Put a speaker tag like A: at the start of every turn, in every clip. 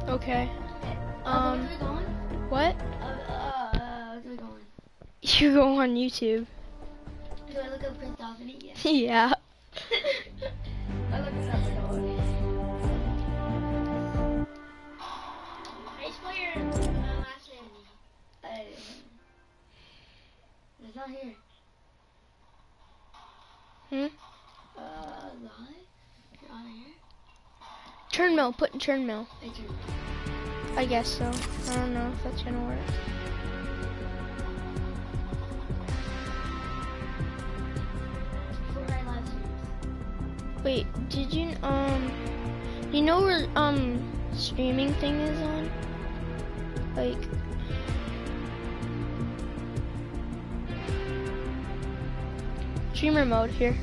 A: Okay.
B: Where are we going?
A: What?
B: Where are we going?
A: You go on YouTube.
B: Do I look up Prince Dauphiny? Yes.
A: Yeah.
B: I look up Prince Dauphiny. I just put your last name. It's not here. Live? You're on here?
A: Turnmill. Put in Turnmill.
B: It's your
A: I guess so. I don't know if that's gonna work.
B: Fortnite live streams.
A: Wait, did you you know where streaming thing is on? Like streamer mode here.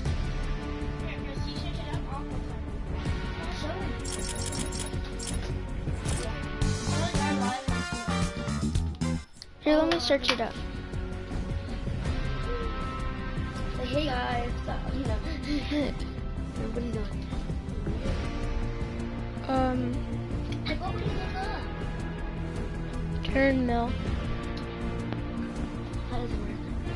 A: Here, let me search it up.
B: Like, hey guys, you know. What are you doing? Like, what would you look up?
A: Turnmill.
B: How does it work?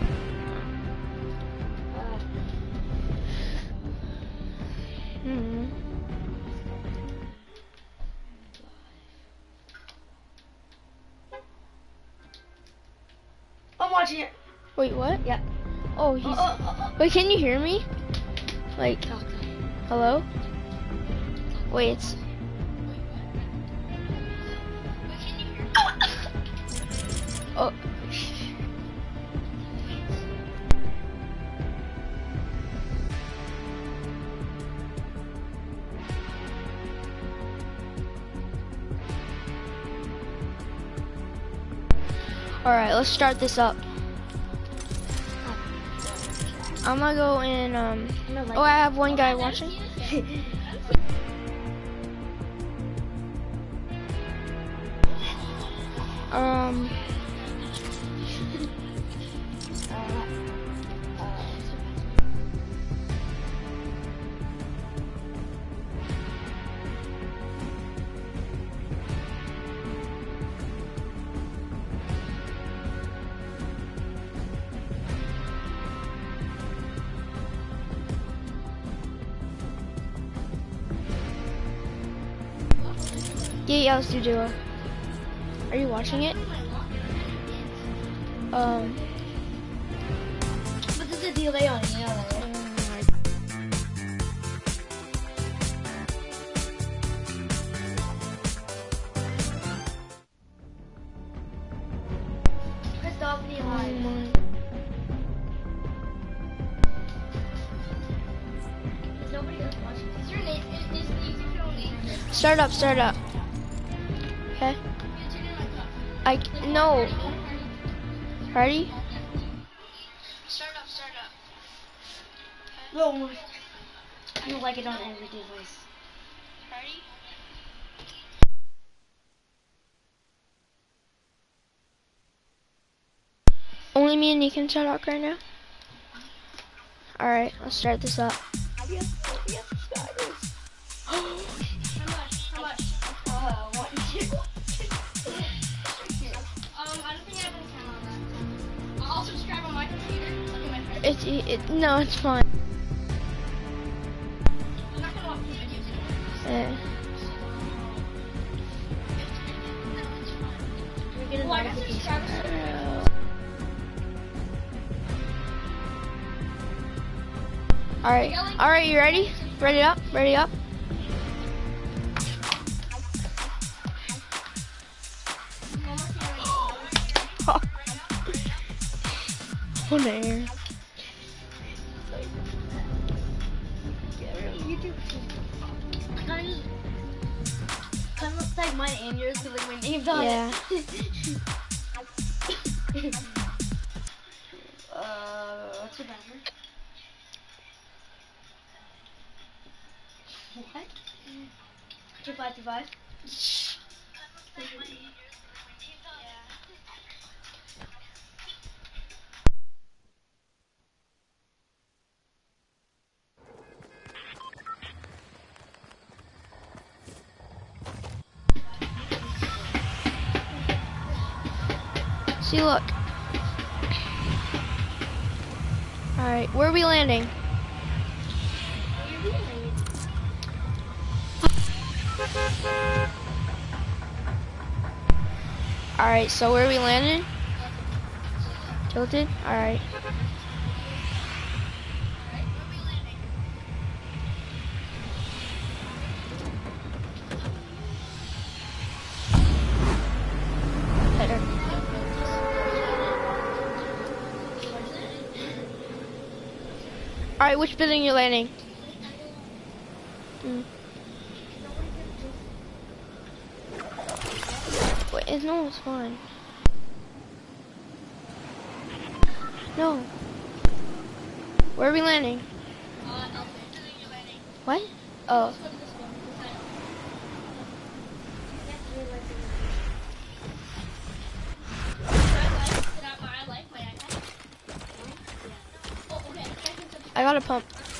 B: I'm watching it.
A: Wait, what?
B: Yep.
A: Oh, he's. Wait, can you hear me? Like,
B: Talk to me.
A: hello? Wait, it's. Oh. All right, let's start this up. I'm gonna go in. Oh, I have one guy watching. Yeah, let's do duo. Are you watching it?
B: But there's a delay on it, you know that, right? Prince Dauphiny live. There's nobody else watching. Is your name, is the YouTube channel name?
A: Start up, start up. Okay. No. Ready? Start up, start up.
B: No. I don't like it on every device.
A: Ready? Only me and you can start out right now? Alright, let's start this up.
B: How much? How much? 1, 2. I don't think I have an account on that. I'll subscribe on my computer. Okay, my friend.
A: No, it's fine.
B: I'm not gonna watch the videos. We're getting notifications.
A: Alright, you ready? Ready up, ready up. On air.
B: Kind of looks like mine and yours, because like my name's on
A: Yeah.
B: it. What's your password? What? 2525?
A: See, look. Alright, where are we landing? Alright, so where are we landing? Tilted? Alright. Alright, which building you're landing? Wait, no, it's fine. No. Where are we landing? What? Oh. I got a pump.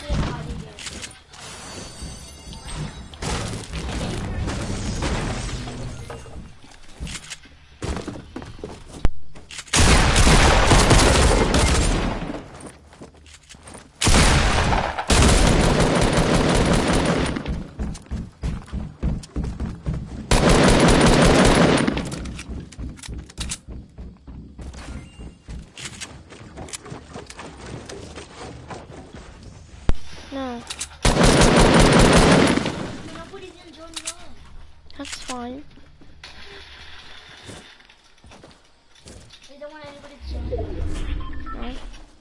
A: No. That's fine.
B: They don't want anybody to join.
A: No.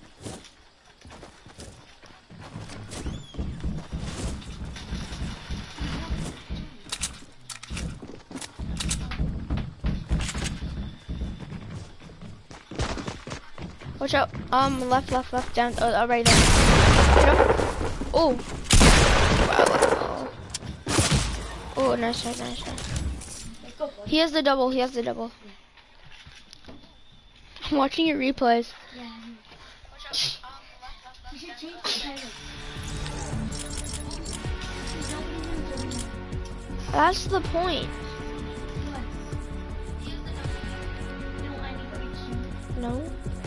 A: Watch out. Left, down. Right there. Watch out. Oh. Wow. Oh, nice. He has the double. I'm watching your replays.
B: Yeah. You should change the title.
A: That's the point. No.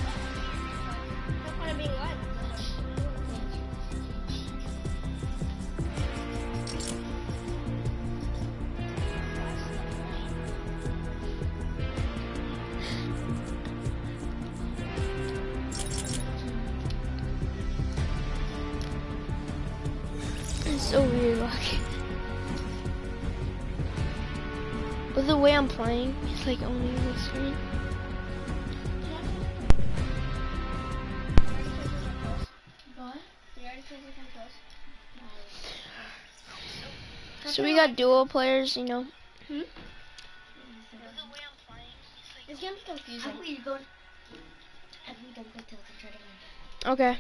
A: It's so weird, like. With the way I'm playing, it's like only on the screen. So we got duo players, you know.
B: This game's confusing. I think don't go till and try to win.
A: Okay.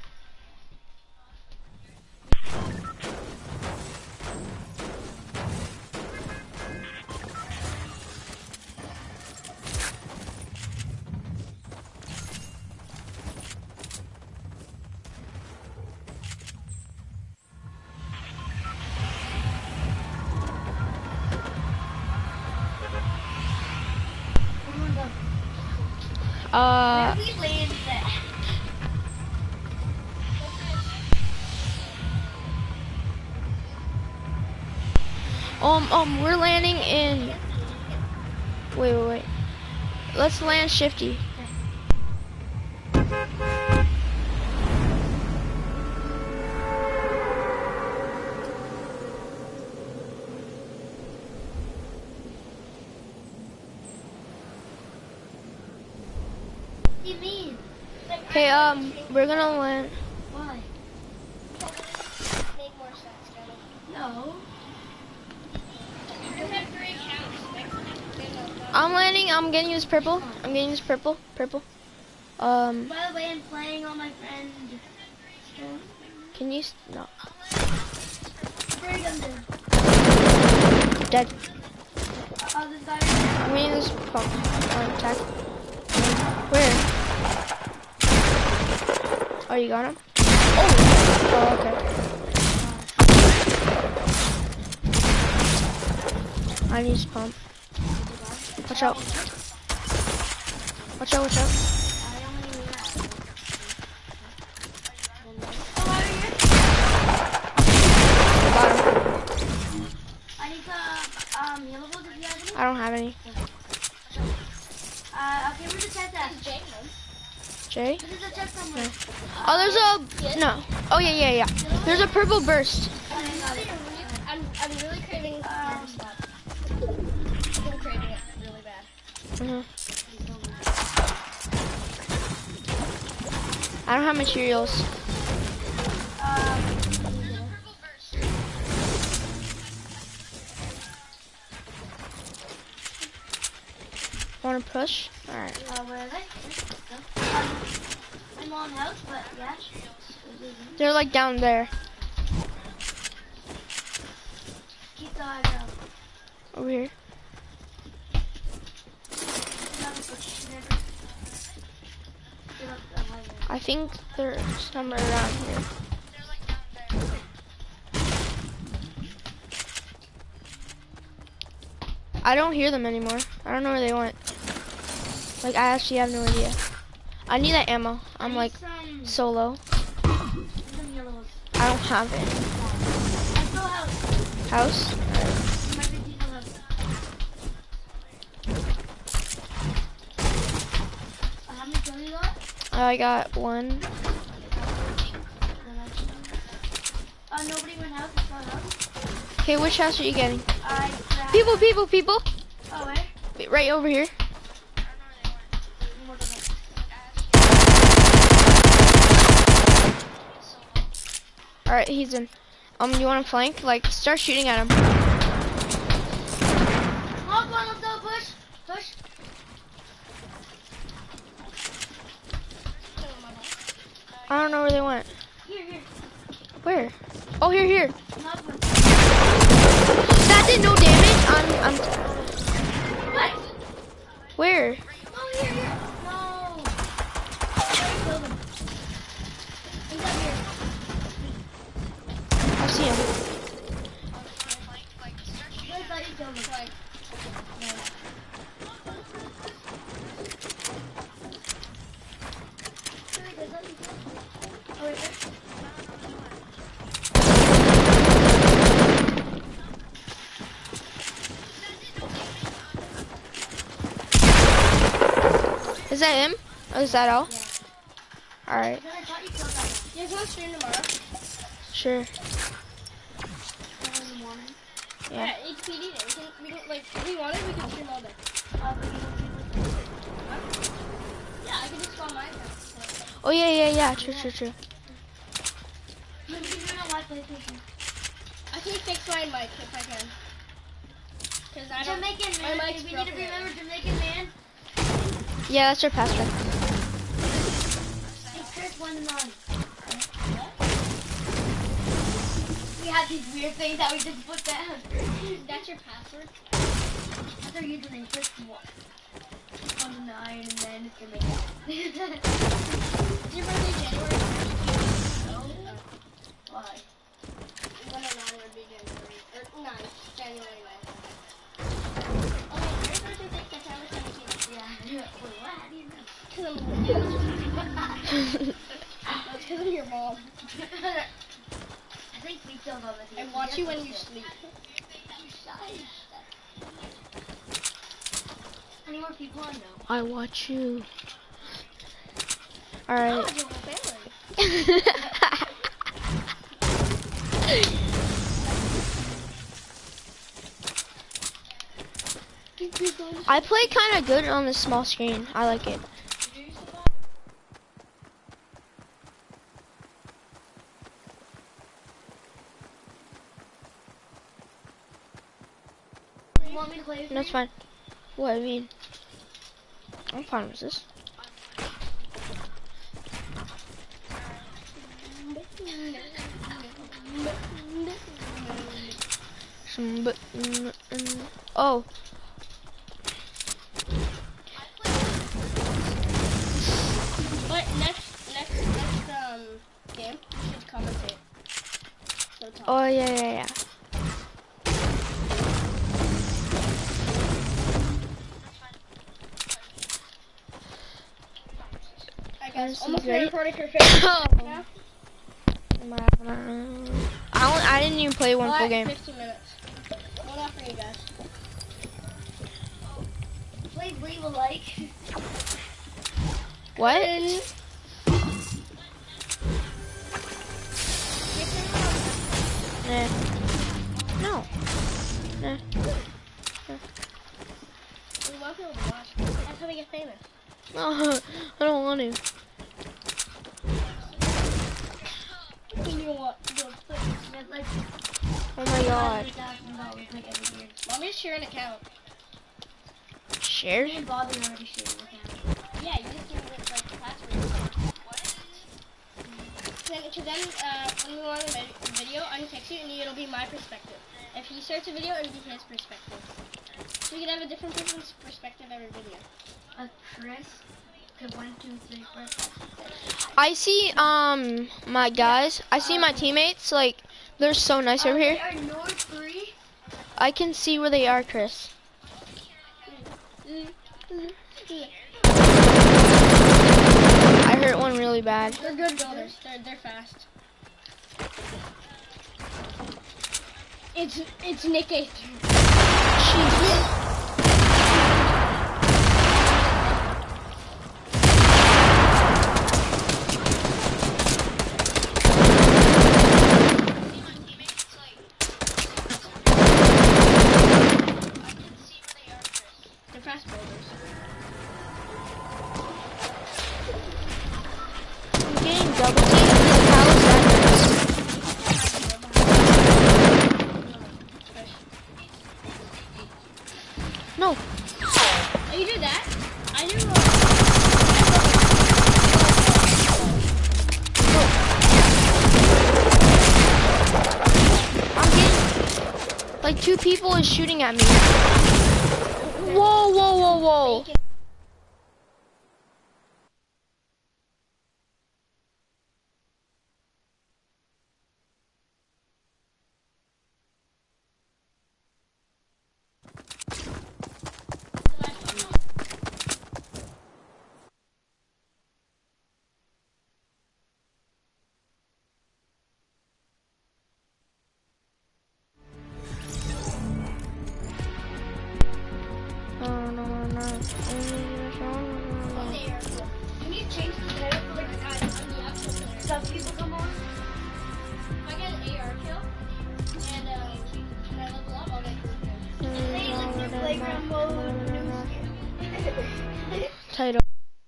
B: Where we land there?
A: We're landing in. Wait. Let's land shifty.
B: What do you mean?
A: Okay, we're gonna land.
B: Why?
C: Make more sense, Kelly.
B: No.
C: You have 3 accounts.
A: I'm landing. I'm getting this purple. Purple.
B: By the way, I'm playing on my friend.
A: Can you? No.
B: Bring him there.
A: Dead.
B: This guy.
A: I'm getting this pump. Attack. Where? Oh, you got him? Oh, okay. I need this pump. Watch out. Watch out, watch out.
B: I only need that. Oh, right here.
A: Got him.
B: I need some yellow balls if you have any.
A: I don't have any.
B: Okay, where's the chest at?
A: Jay?
B: This is the chest somewhere.
A: Oh, there's a, no. Oh, yeah. There's a purple burst.
C: I'm really craving stuff. I'm craving it really bad.
A: I don't have materials. Want to push? Alright.
B: Where are they? I'm on house, but yeah.
A: They're like down there.
B: Keep the eye out.
A: Over here. I think they're somewhere around here. I don't hear them anymore. I don't know where they went. Like, I actually have no idea. I need that ammo. I'm like solo. I don't have it. House? I got one.
B: Nobody went out.
A: Okay, which house are you getting?
B: People.
A: People.
B: Oh, where?
A: Right over here. Alright, he's in. You want to flank? Like, start shooting at him.
B: Knock one, let's go, push.
A: I don't know where they went.
B: Here.
A: Where? Oh, here.
B: Knock one.
A: That did no damage. I'm.
B: What?
A: Where?
B: Oh, here. No. I killed him. He's up here.
A: I see him.
B: I thought you killed him. No. Oh, right there.
A: Is that him? Or is that all?
B: Yeah.
A: Alright,
B: I thought you killed that one.
C: You guys want to stream tomorrow?
A: sure.
B: In the morning.
A: Yeah.
C: HPD day. We can, like, if we wanted, we could stream all day. Yeah, I can just go on my account.
A: Oh, yeah. True.
B: We can do it on my PlayStation.
C: I can fix my mic if I can. Cause I don't.
B: Jamaican
C: my
B: man.
C: mic's
B: We need to
C: broken.
B: remember Jamaican man.
A: Yeah, that's our password.
B: It's Chris 1-9. We have these weird things that we just put down.
C: That's your password?
B: That's our username, Chris 1-9, and then it's Jamaican.
C: Is your birthday January? No.
B: Why?
C: 109 would be January. Or 9. January 9th. Okay, your birthday's like September 17th.
B: Yeah. Wait, what? How do you know?
C: Cause I'm That's because I'm your mom.
B: I think we killed all the
C: I watch you when you sleep.
B: Any more people I know?
A: I watch you.
C: I
A: Alright.
C: watch your whole family.
A: I play kind of good on the small screen. I like it.
B: You want me to play with
A: No, it's fine. What, I mean? I'm fine with this. Oh.
C: But next game, you should commentate. So talk.
A: Oh, yeah.
B: guys.
A: This
B: Almost
A: is ready.
B: recording for 50 minutes now.
A: I didn't even play one full
B: Alright,
A: game.
B: 15 minutes. One out for you guys.
C: Please leave a like.
A: What? Nah. No. Nah.
B: We want people to watch. That's how we get famous.
A: No, I don't want to.
B: You want to
C: That's like
A: Oh my god.
C: $100,000 like every year.
B: Want me to share an account?
A: Share?
C: Me and Bobby already shared an account.
B: Yeah, you just give it like the password. Then, when we want a video, I'm gonna text you and it'll be my perspective. If he starts a video, it'll be his perspective. So we can have a different person's perspective every video.
C: Chris. Okay, 1, 2, 3, 4, 5, 6, 7.
A: I see, my guys, I see my teammates, like, they're so nice over here.
C: They are North 3.
A: I can see where they are, Chris. I hurt one really bad.
B: They're good builders. They're fast. It's Nick A.
A: Jeez.
B: They're fast builders.
A: I'm getting double teamed. How is that? No.
B: Oh, you do that? I do.
A: I'm getting, like, 2 people is shooting at me. Whoa, whoa, whoa, whoa.
C: You need to change the title for like some people come on.
B: If I get an AR kill and I level up, I'll get cool.
C: Say like your playground mode.
A: Title.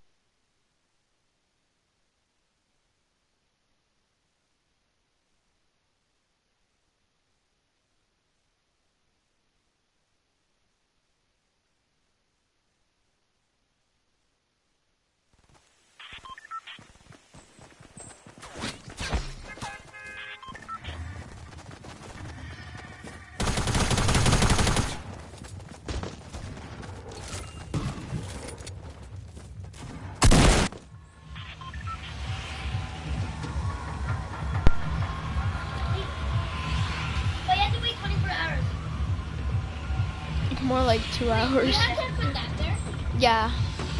C: But you have to wait 24 hours.
A: More like 2
B: You
A: hours.
B: have to put that there.
A: Yeah.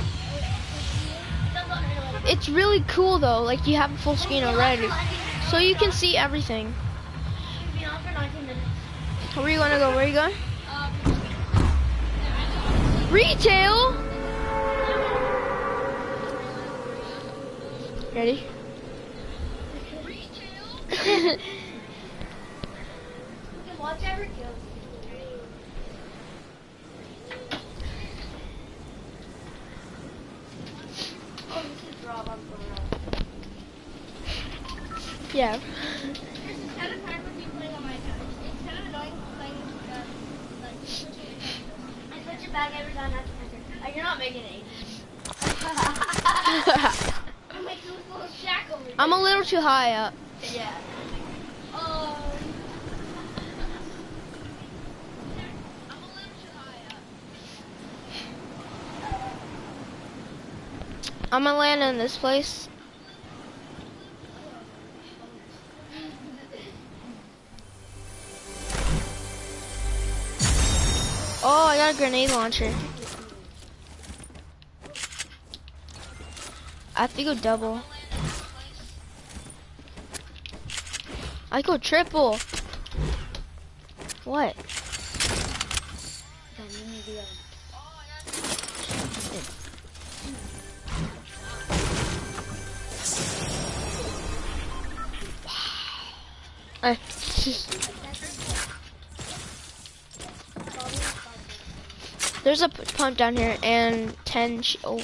A: It's really cool though, like you have a full screen already. So you can see everything.
C: We've been on for 19 minutes.
A: Where are you gonna go? Where are you going? Retail? Ready?
C: You can watch every kill. Oh, this is Rob. I'm going Rob.
A: Yeah.
B: It's kind of hard for me playing on my account. It's kind of annoying playing
C: I switch it back every time I have to enter. You're not making it.
B: I'm like this little shack over here.
A: I'm a little too high up.
C: Yeah.
A: I'm gonna land in this place. Oh, I got a grenade launcher. I have to go double. I go triple. What? Wow. There's a pump down here and 10 oh.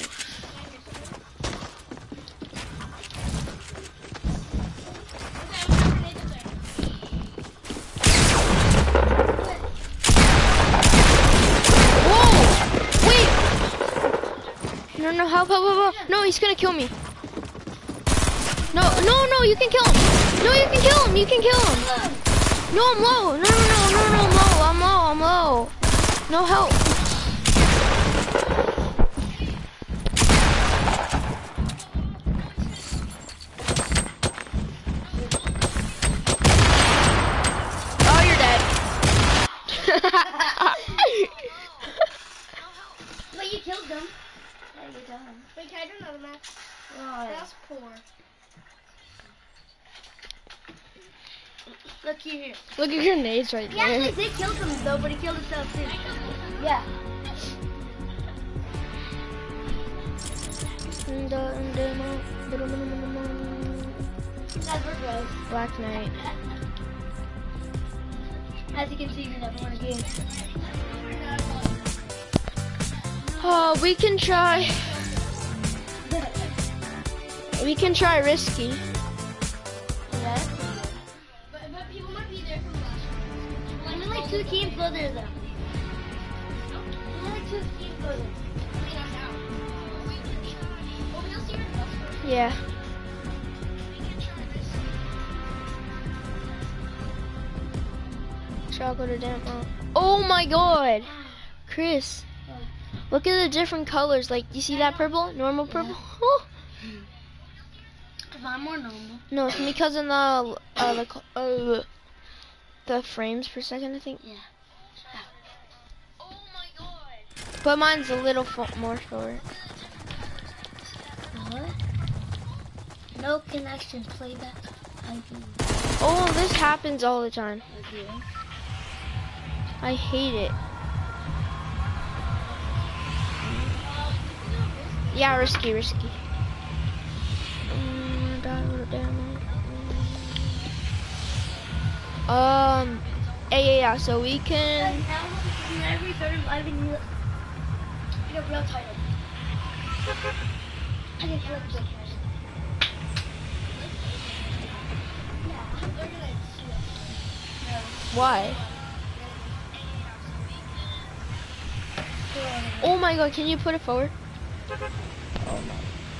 A: No, help. No, he's gonna kill me. No, you can kill him. No, you can kill him. You can kill him. No, I'm low. No, I'm low. No help. Oh, you're dead.
C: But you killed them. Wait, can I do another match? Oh, that's poor. Look here.
A: Look at grenades right
C: Yeah,
A: there.
C: he did kill them though, but he killed himself too. Yeah. That's good.
A: Black Knight.
C: As you can see, we never won a game.
A: Oh, we can try. We can try risky.
C: Yeah.
B: But people might be there from last year.
C: Only like 2 teams go there though. Only like 2 teams go there.
A: Yeah. Chocolate demo. Oh my god, Chris! Look at the different colors. Like, you see that purple? Normal purple. Oh.
C: If I'm more normal.
A: No, it's because of the frames per second, I think.
C: Yeah.
A: Oh my god! But mine's a little more forward.
C: What? No connection. Playback. I do.
A: Oh, this happens all the time.
C: Okay.
A: I hate it. Yeah, risky. Yeah, so we can...
C: Every third live in you get a real title. I can feel it.
A: Why? Oh my god, can you put it forward? Oh my.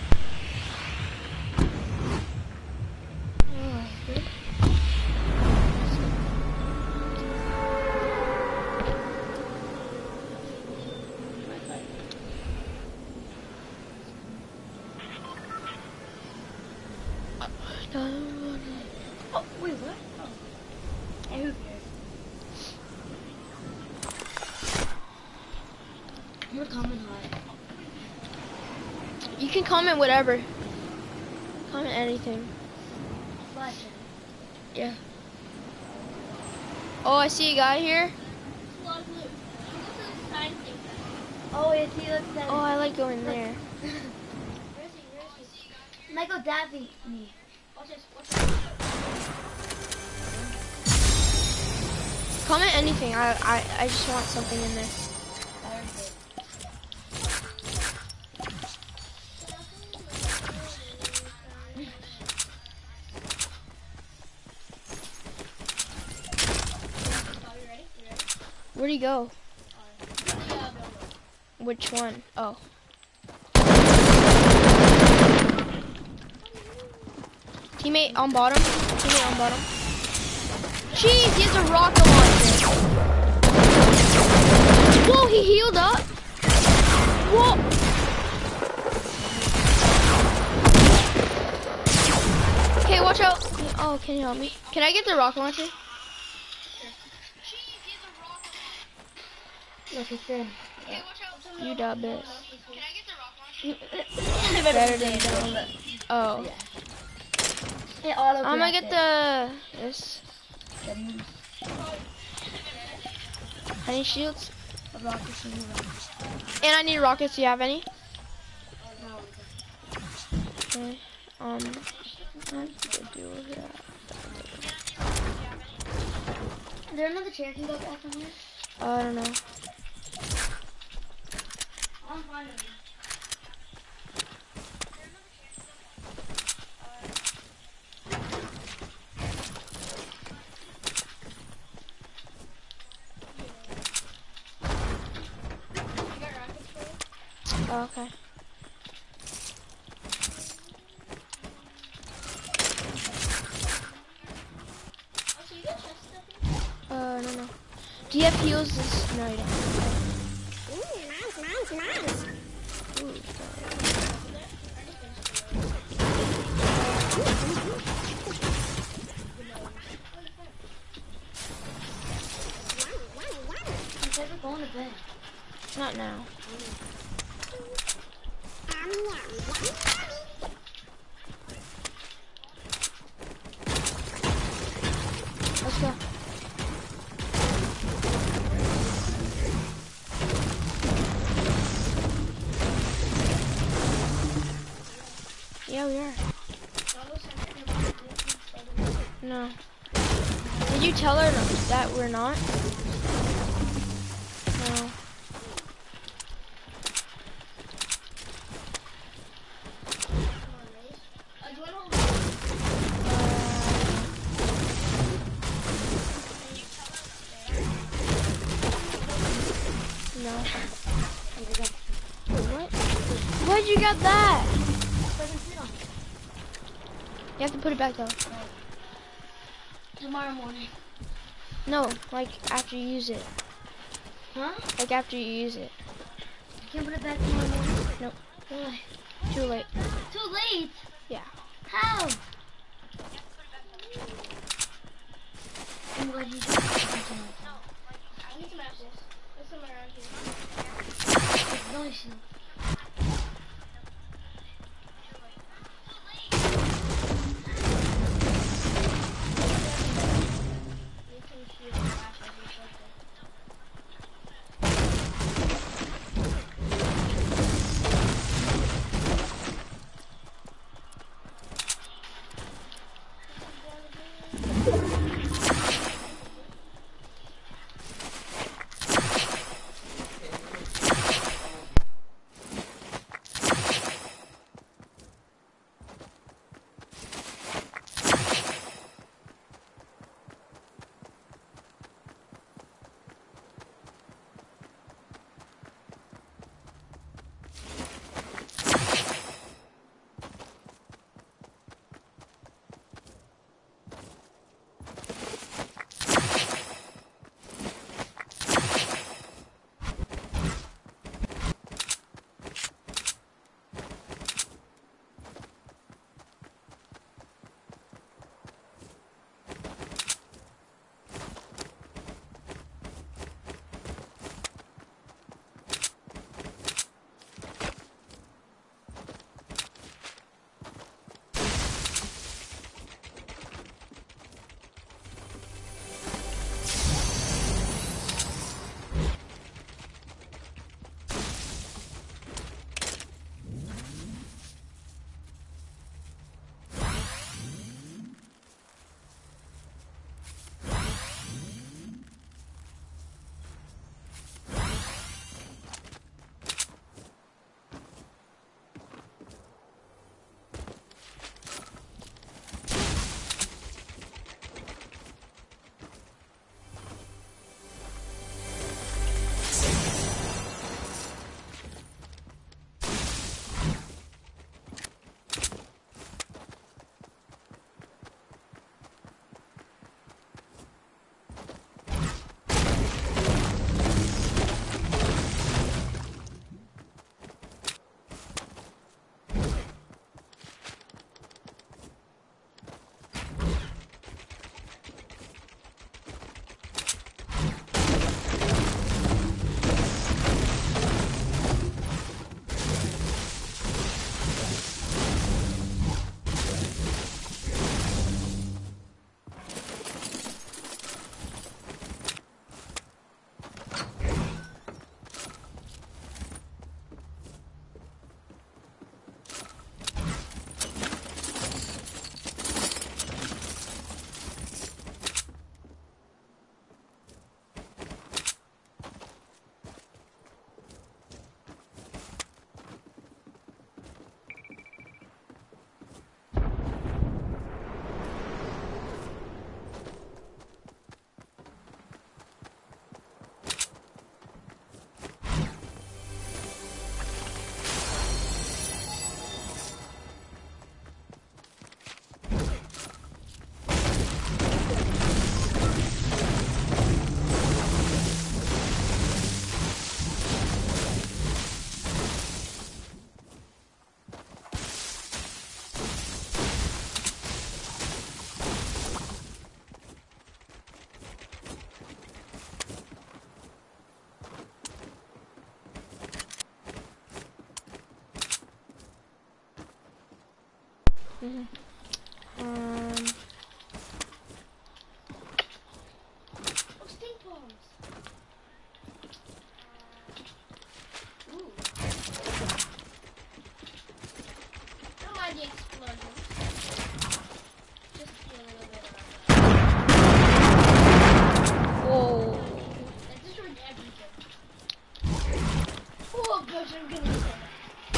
C: Oh, wait, what? Oh. Hey, who cares? I'm gonna comment hard.
A: You can comment whatever. Comment anything.
C: Flash.
A: Yeah. Oh, I see a guy here.
C: Oh, yeah, see, look that.
A: Oh, I like going there.
C: Michael Daffy. Me.
A: Comment anything. I just want something in there. Where'd he go? Which one? Oh. Teammate on bottom. Teammate on bottom. Jeez, he has a rocket launcher. Whoa, he healed up. Whoa. Okay, watch out. Oh, can you help me? Can I get the rocket launcher?
C: Look, it's in.
A: You dub it.
B: Can I get the rock launcher?
A: Better than down. Oh.
C: Yeah. It auto.
A: I'm gonna get the this. I need shields.
C: Rockets and rockets.
A: And I need rockets. Do you have any?
C: No.
A: Okay. I could do that.
C: Is there another chair can go off in here?
A: I don't know.
C: I'm fine with it.
B: I got rockets for you.
A: Oh, okay.
B: Oh, so you got chest stuff here?
A: I don't know. Do you have heals? No, you don't. Ooh,
C: I said we're going to bed.
A: not now. Let's go. Yeah, we are. No. Did you tell her that we're not? No.
B: Do you want to hold
A: No. Wait, what? Why'd you get that? You have to put it back though.
C: Tomorrow morning.
A: No, like after you use it.
C: Huh?
A: Like after you use it.
C: I can't put it back tomorrow morning.
A: Nope.
C: Why?
A: Too late.
C: Too late.
A: Yeah.
C: How? I'm glad you just
B: I need some ashes. There's some around here.
C: It's noisy.
B: Need some shield and ashes or something.
A: Mhm.
B: Oh, stink bombs. Ooh. Don't mind the explosions. Just feel a little bit
A: Whoa.
B: that destroyed everything. Oh gosh, I'm gonna say that.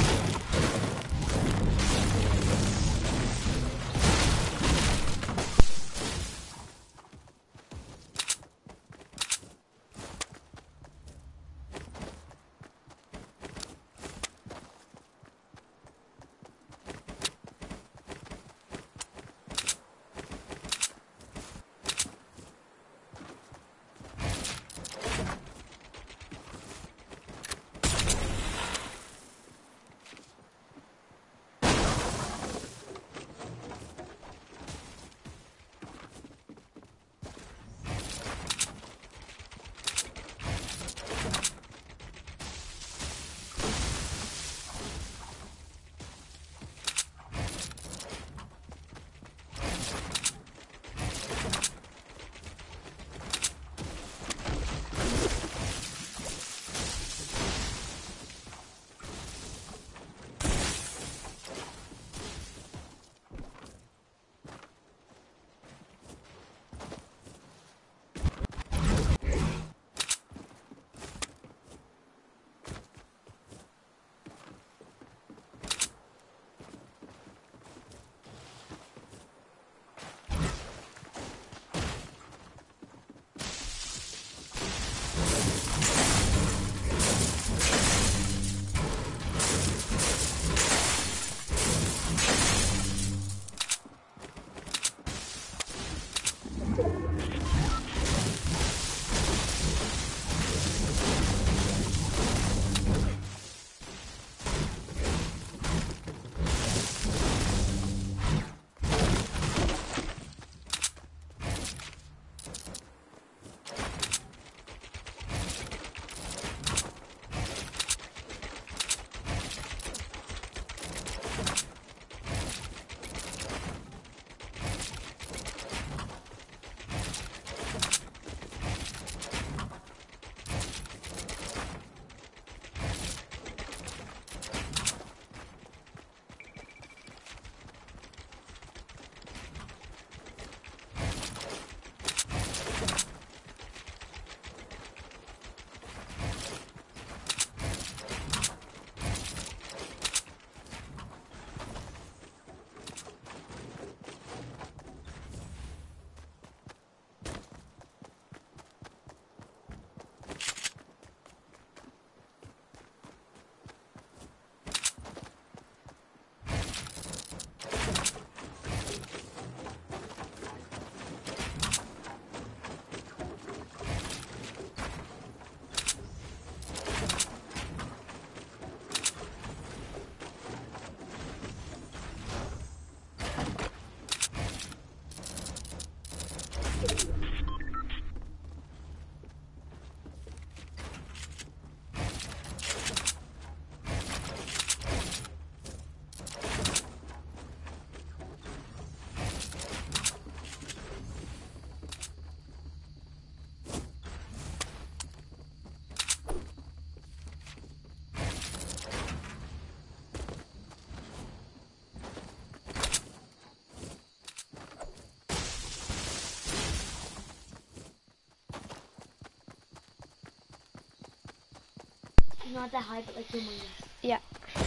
C: Not that high, but like 2 million.
A: Yeah.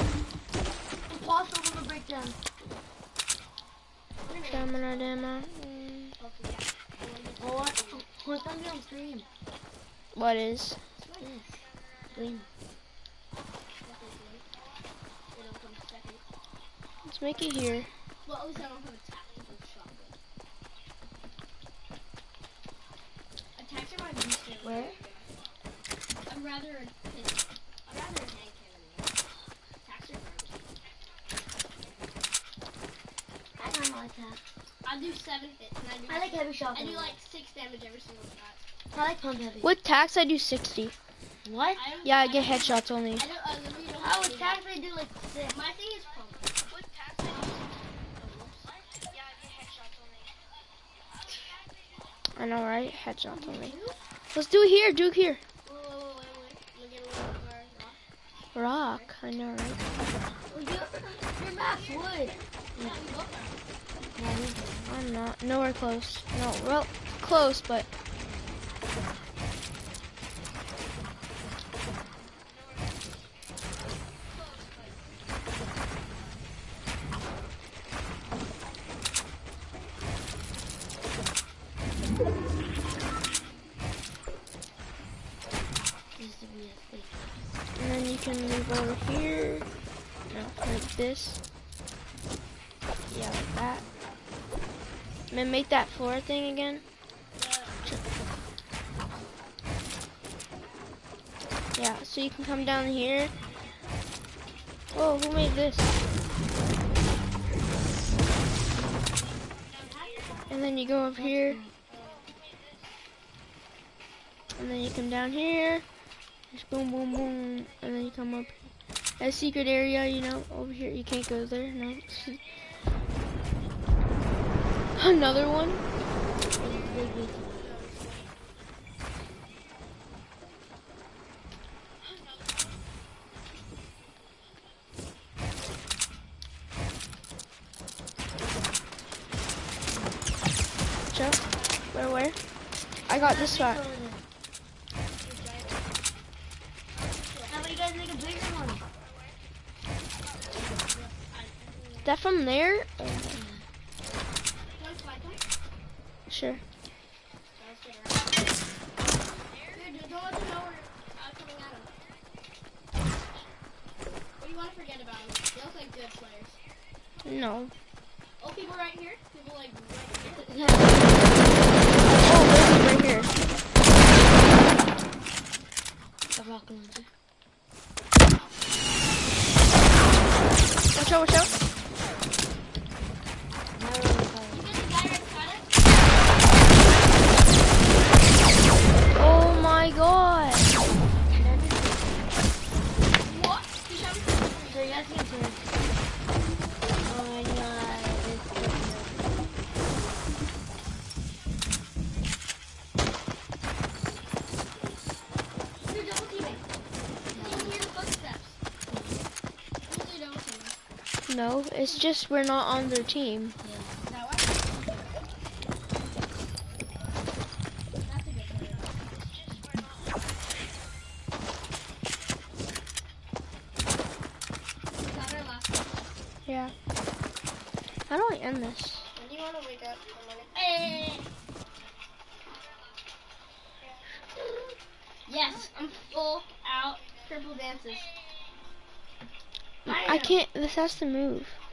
C: Impossible to break down.
A: Stamina demo.
C: Oh, what's gonna be on stream?
A: What is?
C: Yes. Green.
A: Let's make it here.
B: Well, at least I don't have a tactical shotgun. Attacks are my least favorite.
C: Where?
B: I'd rather a hand cannon. Attacks are garbage.
C: I don't like that.
B: I do 7 hits and
C: I like heavy shotgun.
B: I do like 6 damage every single shot.
C: I like pump heavy.
A: With tax, I do 60.
C: What?
A: Yeah, I get headshots only.
B: I literally don't
C: I
B: have
C: would
B: any
C: technically do like 6.
B: My thing is pump. With tax,
A: I know, right? Headshot on me. Let's do it here. Do it here.
B: Wait. Let me get a little more rock.
A: Rock. I know, right?
C: Well, you're Max Wood.
B: Yeah, we both are.
C: Yeah, he's good.
A: I'm not. Nowhere close. No, well, close, but.
C: Used to be a fake.
A: And then you can move over here. No, like this. Yeah, like that. And then make that floor thing again. Yeah, so you can come down here. Whoa, who made this? And then you go up here. And then you come down here. Just boom, boom, boom. And then you come up. A secret area, you know, over here. You can't go there. No. Another one. Joe, where? I got this spot.
C: How about you guys make a bigger one?
A: That from there?
B: You want to fight them?
A: Sure.
B: Let's get around. Dude, don't let them know we're coming at them. What do you want to forget about them? They look like good players.
A: No.
B: Oh, people right here? People like right here?
C: Yeah.
A: Oh, right here.
C: A rocket launcher.
A: Watch out.
C: Now we're on the fire.
B: You get the guy right beside us?
A: Oh my god.
B: What? He shot me from the
C: So you guys can turn. Oh my god.
B: You're double teaming. You can hear the footsteps. Usually double teaming.
A: No, it's just we're not on their team.
B: Is that why? That's a good player. Is that our last one?
A: Yeah. How do I end this?
B: When do you want to wake up? Hey! Yes, I'm full out purple dances.
A: I can't. This has to move.